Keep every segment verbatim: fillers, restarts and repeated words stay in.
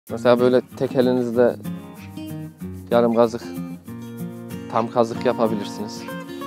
Mesela böyle tek elinizle yarım kazık, tam kazık yapabilirsiniz.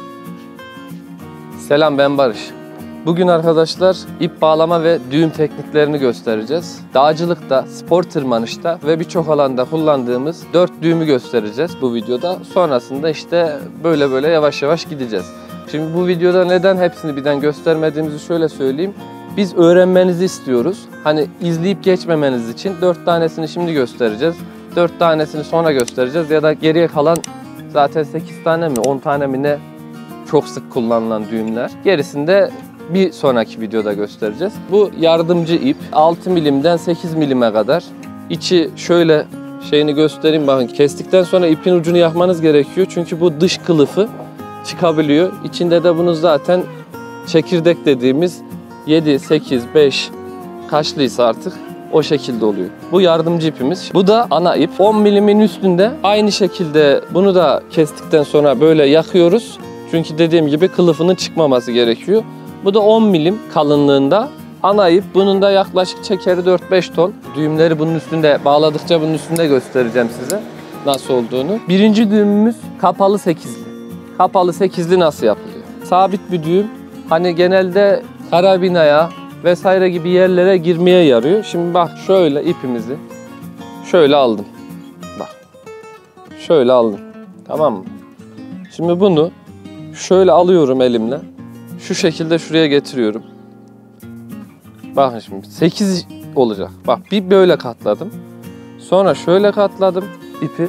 Selam, ben Barış. Bugün arkadaşlar ip bağlama ve düğüm tekniklerini göstereceğiz. Dağcılıkta, spor tırmanışta ve birçok alanda kullandığımız dört düğümü göstereceğiz bu videoda. Sonrasında işte böyle böyle yavaş yavaş gideceğiz. Şimdi bu videoda neden hepsini birden göstermediğimizi şöyle söyleyeyim. Biz öğrenmenizi istiyoruz. Hani izleyip geçmemeniz için dört tanesini şimdi göstereceğiz. dört tanesini sonra göstereceğiz ya da geriye kalan zaten sekiz tane mi on tane mi ne çok sık kullanılan düğümler. Gerisini de bir sonraki videoda göstereceğiz. Bu yardımcı ip altı milimden sekiz milime kadar. İçi şöyle şeyini göstereyim, bakın kestikten sonra ipin ucunu yakmanız gerekiyor. Çünkü bu dış kılıfı çıkabiliyor. İçinde de bunu zaten çekirdek dediğimiz yedi, sekiz, beş kaçlıysa artık o şekilde oluyor. Bu yardımcı ipimiz. Bu da ana ip. on milimin üstünde aynı şekilde bunu da kestikten sonra böyle yakıyoruz. Çünkü dediğim gibi kılıfının çıkmaması gerekiyor. Bu da on milim kalınlığında ana ip. Bunun da yaklaşık çekeri dört beş ton. Düğümleri bunun üstünde bağladıkça bunun üstünde göstereceğim size nasıl olduğunu. Birinci düğümümüz kapalı sekizli. Kapalı sekizli nasıl yapılıyor? Sabit bir düğüm. Hani genelde karabinaya vesaire gibi yerlere girmeye yarıyor. Şimdi bak şöyle ipimizi şöyle aldım. Bak. Şöyle aldım. Tamam mı? Şimdi bunu şöyle alıyorum elimle. Şu şekilde şuraya getiriyorum. Bakın şimdi sekiz olacak. Bak bir böyle katladım. Sonra şöyle katladım ipi.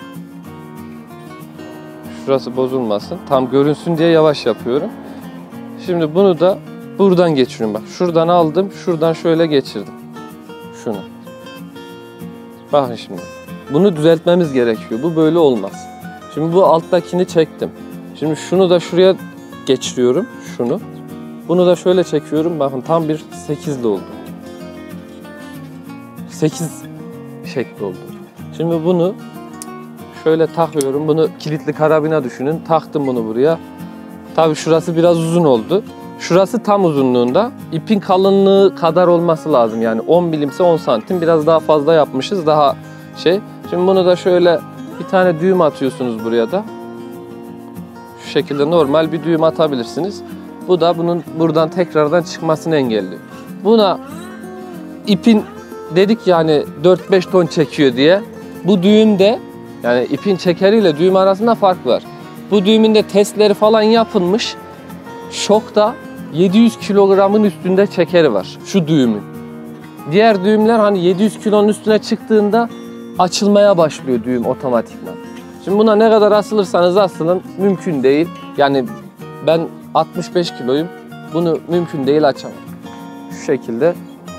Şurası bozulmasın. Tam görünsün diye yavaş yapıyorum. Şimdi bunu da buradan geçiriyorum. Bak şuradan aldım. Şuradan şöyle geçirdim. Şunu. Bakın şimdi. Bunu düzeltmemiz gerekiyor. Bu böyle olmaz. Şimdi bu alttakini çektim. Şimdi şunu da şuraya geçiriyorum. Şunu. Bunu da şöyle çekiyorum. Bakın tam bir sekizli oldu. sekiz şekli oldu. Şimdi bunu şöyle takıyorum. Bunu kilitli karabina düşünün. Taktım bunu buraya. Tabii şurası biraz uzun oldu. Şurası tam uzunluğunda. İpin kalınlığı kadar olması lazım. Yani on milimse on santim. Biraz daha fazla yapmışız. Daha şey. Şimdi bunu da şöyle bir tane düğüm atıyorsunuz buraya da. Şu şekilde normal bir düğüm atabilirsiniz. Bu da bunun buradan tekrardan çıkmasını engelliyor. Buna ipin dedik yani dört beş ton çekiyor diye. Bu düğümde yani ipin çekeriyle düğüm arasında fark var. Bu düğümün de testleri falan yapılmış. Şokta yedi yüz kilogramın üstünde çekeri var şu düğümün. Diğer düğümler hani yedi yüz kilonun üstüne çıktığında açılmaya başlıyor düğüm otomatikman. Şimdi buna ne kadar asılırsanız asılın mümkün değil. Yani ben altmış beş kiloyum. Bunu mümkün değil açamam. Şu şekilde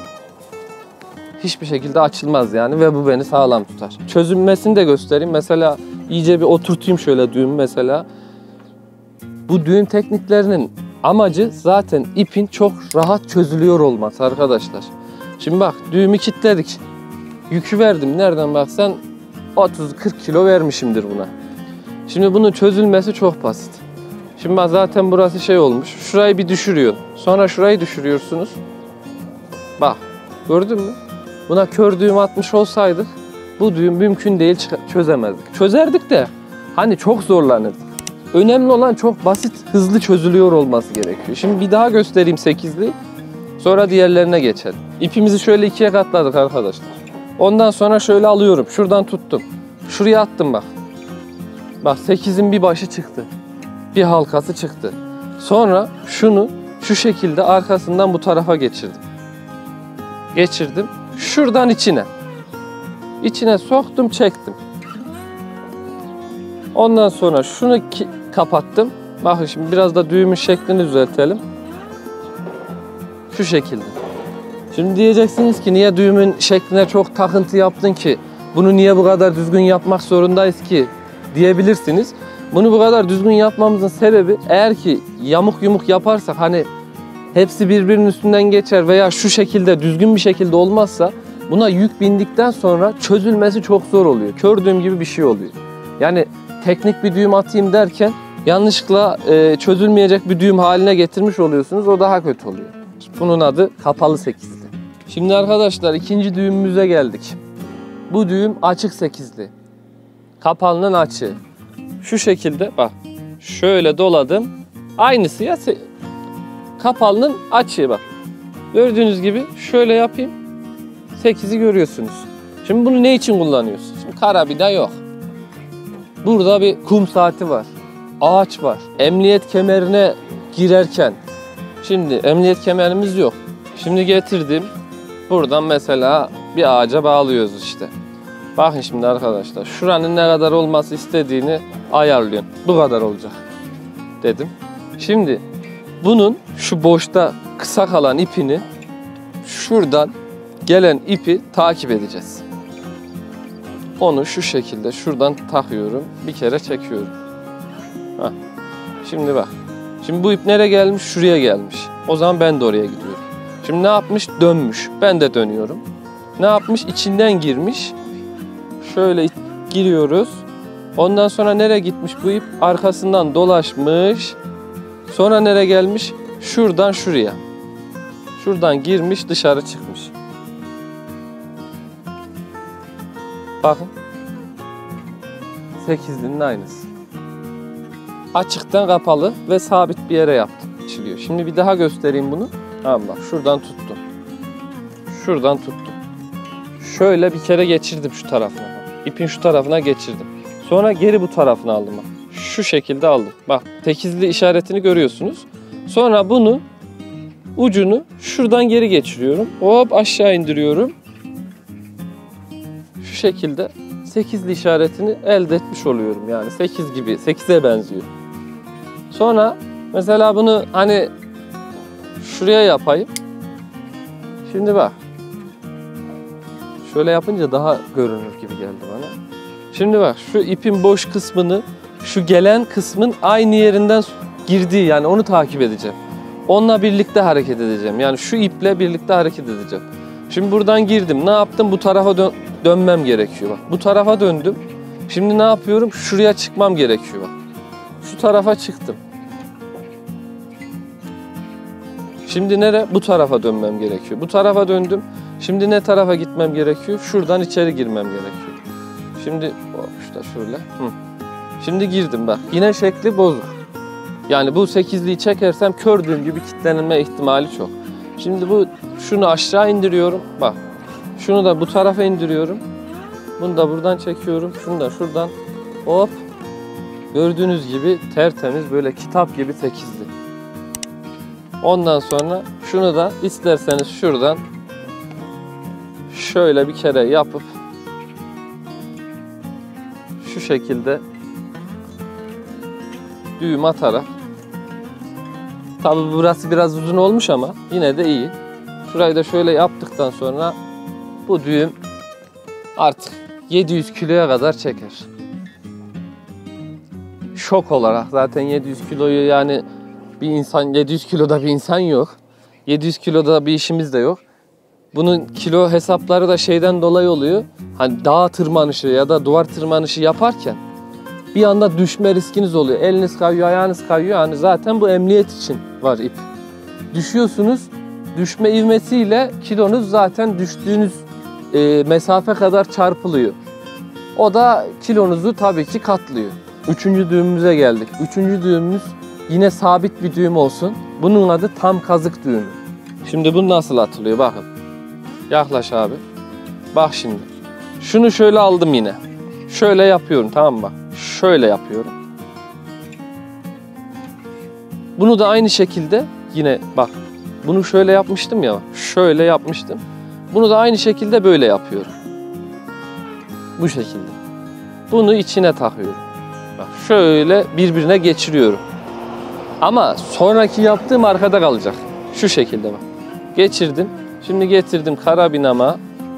hiçbir şekilde açılmaz yani ve bu beni sağlam tutar. Çözünmesini de göstereyim. Mesela iyice bir oturtayım şöyle düğümü mesela. Bu düğüm tekniklerinin amacı zaten ipin çok rahat çözülüyor olması arkadaşlar. Şimdi bak düğümü kilitledik. Yükü verdim. Nereden baksan otuz kırk kilo vermişimdir buna. Şimdi bunun çözülmesi çok basit. Şimdi bak zaten burası şey olmuş. Şurayı bir düşürüyor. Sonra şurayı düşürüyorsunuz. Bak gördün mü? Buna kör düğüm atmış olsaydık bu düğüm mümkün değil çözemezdik. Çözerdik de hani çok zorlanırdık. Önemli olan çok basit, hızlı çözülüyor olması gerekiyor. Şimdi bir daha göstereyim sekizli. Sonra diğerlerine geçelim. İpimizi şöyle ikiye katladık arkadaşlar. Ondan sonra şöyle alıyorum. Şuradan tuttum. Şuraya attım bak. Bak sekizin bir başı çıktı. Bir halkası çıktı. Sonra şunu şu şekilde arkasından bu tarafa geçirdim. Geçirdim. Şuradan içine. İçine soktum, çektim. Ondan sonra şunu kapattım. Bakın şimdi biraz da düğümün şeklini düzeltelim. Şu şekilde. Şimdi diyeceksiniz ki niye düğümün şekline çok takıntı yaptın ki? Bunu niye bu kadar düzgün yapmak zorundayız ki? Diyebilirsiniz. Bunu bu kadar düzgün yapmamızın sebebi eğer ki yamuk yumuk yaparsak hani hepsi birbirinin üstünden geçer veya şu şekilde düzgün bir şekilde olmazsa buna yük bindikten sonra çözülmesi çok zor oluyor. Kör düğüm gibi bir şey oluyor. Yani teknik bir düğüm atayım derken yanlışlıkla e, çözülmeyecek bir düğüm haline getirmiş oluyorsunuz. O daha kötü oluyor. Bunun adı kapalı sekizli. Şimdi arkadaşlar ikinci düğümümüze geldik. Bu düğüm açık sekizli. Kapalının açığı. Şu şekilde bak. Şöyle doladım. Aynısı ya. Kapalının açığı bak. Gördüğünüz gibi şöyle yapayım. sekizi görüyorsunuz. Şimdi bunu ne için kullanıyoruz? Şimdi karabina yok. Burada bir kum saati var. Ağaç var. Emniyet kemerine girerken. Şimdi emniyet kemerimiz yok. Şimdi getirdim. Buradan mesela bir ağaca bağlıyoruz işte. Bakın şimdi arkadaşlar. Şuranın ne kadar olması istediğini ayarlıyorum. Bu kadar olacak dedim. Şimdi bunun şu boşta kısa kalan ipini şuradan gelen ipi takip edeceğiz. Onu şu şekilde şuradan takıyorum. Bir kere çekiyorum. Heh. Şimdi bak. Şimdi bu ip nereye gelmiş? Şuraya gelmiş. O zaman ben de oraya gidiyorum. Şimdi ne yapmış? Dönmüş. Ben de dönüyorum. Ne yapmış? İçinden girmiş. Şöyle giriyoruz. Ondan sonra nereye gitmiş bu ip? Arkasından dolaşmış. Sonra nereye gelmiş? Şuradan şuraya. Şuradan girmiş, dışarı çıkmış. Bakın. sekizlinin aynısı. Açıktan kapalı ve sabit bir yere yaptım. Açılıyor. Şimdi bir daha göstereyim bunu. Tamam bak, şuradan tuttum. Şuradan tuttum. Şöyle bir kere geçirdim şu tarafına. İpin şu tarafına geçirdim. Sonra geri bu tarafına aldım. Bak. Şu şekilde aldım. Bak, sekizli işaretini görüyorsunuz. Sonra bunu ucunu şuradan geri geçiriyorum. Hop aşağı indiriyorum. Şu şekilde sekizli işaretini elde etmiş oluyorum. Yani sekiz gibi, sekize benziyor. Sonra mesela bunu hani şuraya yapayım. Şimdi bak. Şöyle yapınca daha görünür gibi geldi bana. Şimdi bak, şu ipin boş kısmını, şu gelen kısmın aynı yerinden girdiği, yani onu takip edeceğim. Onunla birlikte hareket edeceğim. Yani şu iple birlikte hareket edeceğim. Şimdi buradan girdim. Ne yaptım? Bu tarafa dön dönmem gerekiyor. Bak, bu tarafa döndüm. Şimdi ne yapıyorum? Şuraya çıkmam gerekiyor. Bak. Şu tarafa çıktım. Şimdi nereye? Bu tarafa dönmem gerekiyor. Bu tarafa döndüm. Şimdi ne tarafa gitmem gerekiyor? Şuradan içeri girmem gerekiyor. Şimdi oh, işte şöyle. Hı. Şimdi girdim bak. Yine şekli bozuk. Yani bu sekizliyi çekersem kördüğüm gibi kilitlenme ihtimali çok. Şimdi bu şunu aşağı indiriyorum. Bak. Şunu da bu tarafa indiriyorum. Bunu da buradan çekiyorum. Şunu da şuradan. Hop. Gördüğünüz gibi tertemiz, böyle kitap gibi sekizli. Ondan sonra şunu da isterseniz şuradan şöyle bir kere yapıp şu şekilde düğüm atarak, tabi burası biraz uzun olmuş ama yine de iyi. Şurayı da şöyle yaptıktan sonra bu düğüm artık yedi yüz kiloya kadar çeker. Şok olarak zaten yedi yüz kiloyu, yani bir insan, yedi yüz kiloda bir insan yok. yedi yüz kiloda bir işimiz de yok. Bunun kilo hesapları da şeyden dolayı oluyor. Hani dağ tırmanışı ya da duvar tırmanışı yaparken bir anda düşme riskiniz oluyor. Eliniz kayıyor, ayağınız kayıyor. Hani zaten bu emniyet için var ip. Düşüyorsunuz. Düşme ivmesiyle kilonuz zaten düştüğünüz e, mesafe kadar çarpılıyor. O da kilonuzu tabii ki katlıyor. Üçüncü düğümümüze geldik. Üçüncü düğümümüz yine sabit bir düğüm olsun. Bunun adı tam kazık düğümü. Şimdi bu nasıl atılıyor bakın. Yaklaş abi. Bak şimdi. Şunu şöyle aldım yine. Şöyle yapıyorum, tamam mı bak. Şöyle yapıyorum. Bunu da aynı şekilde yine bak. Bunu şöyle yapmıştım ya. Şöyle yapmıştım. Bunu da aynı şekilde böyle yapıyorum. Bu şekilde. Bunu içine takıyorum. Bak şöyle birbirine geçiriyorum. Ama sonraki yaptığım arkada kalacak. Şu şekilde bak. Geçirdim. Şimdi getirdim karabinama.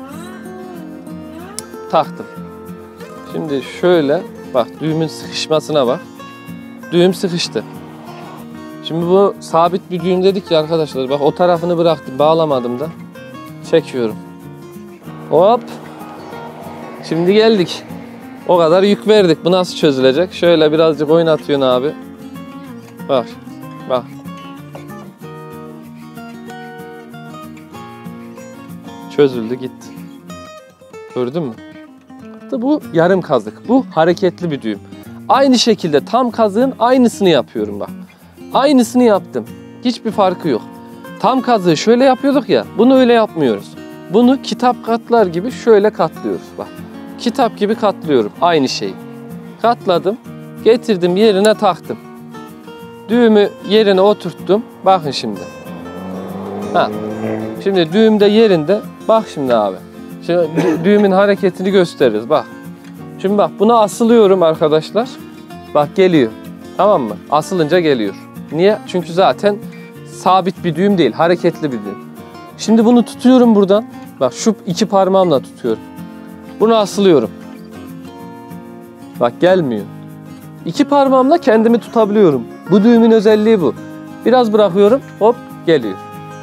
Taktım. Şimdi şöyle bak, düğümün sıkışmasına bak. Düğüm sıkıştı. Şimdi bu sabit bir düğüm dedik ya arkadaşlar. Bak o tarafını bıraktım, bağlamadım da. Çekiyorum. Hop. Şimdi geldik. O kadar yük verdik. Bu nasıl çözülecek? Şöyle birazcık oynatıyorsun abi. Bak. Bak. Çözüldü gitti. Gördün mü? kazıktı. Bu yarım kazık. Bu hareketli bir düğüm. Aynı şekilde tam kazığın aynısını yapıyorum bak. Aynısını yaptım. Hiçbir farkı yok. Tam kazığı şöyle yapıyorduk ya. Bunu öyle yapmıyoruz. Bunu kitap katlar gibi şöyle katlıyoruz bak. Kitap gibi katlıyorum aynı şeyi. Katladım. Getirdim yerine taktım. Düğümü yerine oturttum. Bakın şimdi. Ha. Şimdi düğüm de yerinde. Bak şimdi abi. Şimdi düğümün hareketini gösteririz. Bak. Şimdi bak buna asılıyorum arkadaşlar. Bak geliyor. Tamam mı? Asılınca geliyor. Niye? Çünkü zaten sabit bir düğüm değil. Hareketli bir düğüm. Şimdi bunu tutuyorum buradan. Bak şu iki parmağımla tutuyorum. Bunu asılıyorum. Bak gelmiyor. İki parmağımla kendimi tutabiliyorum. Bu düğümün özelliği bu. Biraz bırakıyorum. Hop geliyor.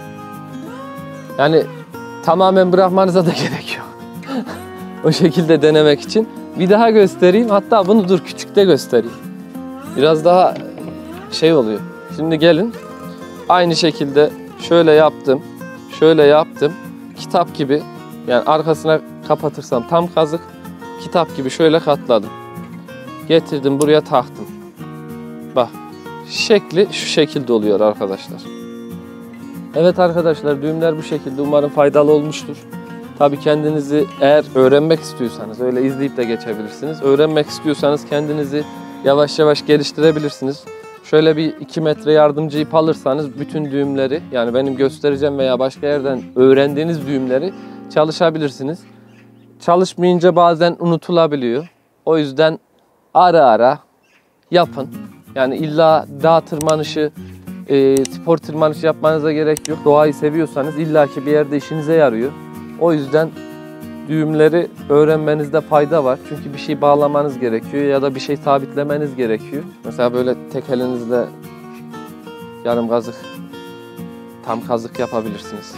Yani tamamen bırakmanıza da gerek yok. O şekilde denemek için. Bir daha göstereyim. Hatta bunu dur küçükte göstereyim. Biraz daha şey oluyor. Şimdi gelin. Aynı şekilde şöyle yaptım. Şöyle yaptım. Kitap gibi. Yani arkasına kapatırsam tam kazık. Kitap gibi şöyle katladım. Getirdim buraya taktım. Bak. Şekli şu şekilde oluyor arkadaşlar. Evet arkadaşlar düğümler bu şekilde. Umarım faydalı olmuştur. Tabii kendinizi eğer öğrenmek istiyorsanız öyle izleyip de geçebilirsiniz. Öğrenmek istiyorsanız kendinizi yavaş yavaş geliştirebilirsiniz. Şöyle bir iki metre yardımcı ip alırsanız bütün düğümleri yani benim göstereceğim veya başka yerden öğrendiğiniz düğümleri çalışabilirsiniz. Çalışmayınca bazen unutulabiliyor. O yüzden ara ara yapın. Yani illa dağ tırmanışı, e, spor tırmanışı yapmanıza gerek yok. Doğayı seviyorsanız illaki bir yerde işinize yarıyor. O yüzden düğümleri öğrenmenizde fayda var. Çünkü bir şey bağlamanız gerekiyor ya da bir şey sabitlemeniz gerekiyor. Mesela böyle tek elinizle yarım kazık, tam kazık yapabilirsiniz.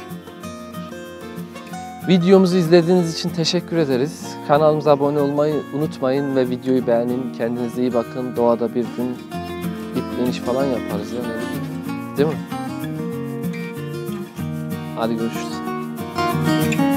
Videomuzu izlediğiniz için teşekkür ederiz. Kanalımıza abone olmayı unutmayın ve videoyu beğenin. Kendinize iyi bakın. Doğada bir gün ip iniş falan yaparız ya. Değil mi? Hadi görüşürüz.